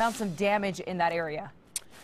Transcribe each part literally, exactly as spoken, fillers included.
found some damage in that area.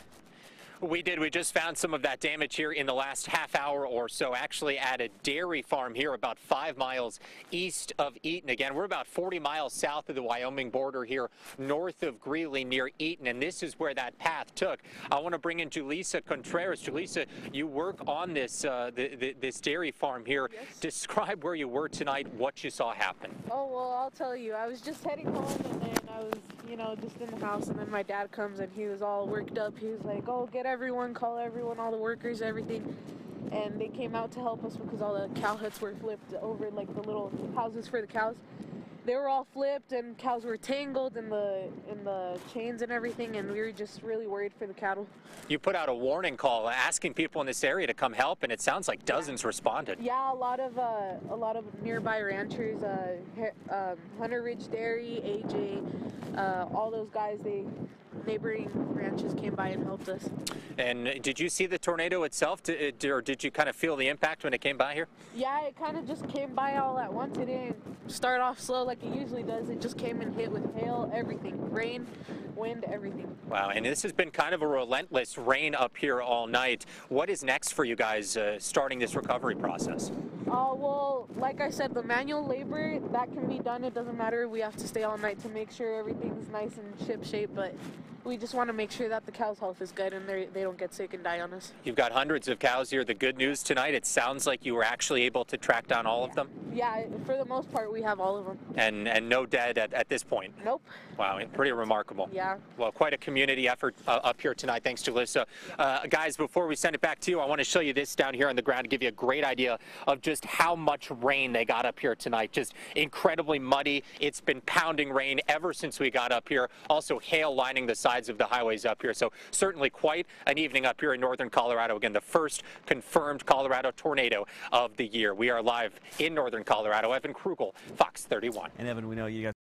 We did. We just found some of that damage here in the last half hour or so, actually at a dairy farm here about five miles east of Eaton. Again, we're about forty miles south of the Wyoming border here, north of Greeley near Eaton, and this is where that path took. I want to bring in Julissa Contreras. Julissa, you work on this uh, the, the, this dairy farm here. Yes. Describe where you were tonight, what you saw happen. Oh, well, I'll tell you. I was just heading home, and then I was, you know, just in the house, and then my dad comes, and he was all worked up. He was like, oh, get everyone, call everyone, all the workers, everything. And they came out to help us because all the cow huts were flipped over, like the little houses for the cows. They were all flipped, and cows were tangled in the in the chains and everything, and we were just really worried for the cattle. You put out a warning call asking people in this area to come help, and it sounds like dozens yeah. responded. Yeah, a lot of uh, a lot of nearby ranchers, uh, um, Hunter Ridge Dairy, A J, uh, all those guys, they neighboring ranches came by and helped us. And did you see the tornado itself, did, or did you kind of feel the impact when it came by here? Yeah, it kind of just came by all at once. It didn't start off slow like it usually does. It just came and hit with hail, everything, rain, wind, everything. Wow, and this has been kind of a relentless rain up here all night. What is next for you guys uh, starting this recovery process? Uh, well, like I said, the manual labor, that can be done. It doesn't matter. We have to stay all night to make sure everything's nice and ship shape, but we just want to make sure that the cow's health is good and they don't get sick and die on us. You've got hundreds of cows here. The good news tonight, it sounds like you were actually able to track down all yeah. of them? Yeah, for the most part, we have all of them. And and no dead at, at this point? Nope. Wow, pretty remarkable. Yeah. Well, quite a community effort uh, up here tonight. Thanks, Julissa. Uh, guys, before we send it back to you, I want to show you this down here on the ground to give you a great idea of just how much rain they got up here tonight. Just incredibly muddy. It's been pounding rain ever since we got up here. Also hail lining the sides of the highways up here. So certainly quite an evening up here in northern Colorado. Again, the first confirmed Colorado tornado of the year. We are live in northern Colorado. Evan Kruegel, Fox thirty-one. And Evan, we know you got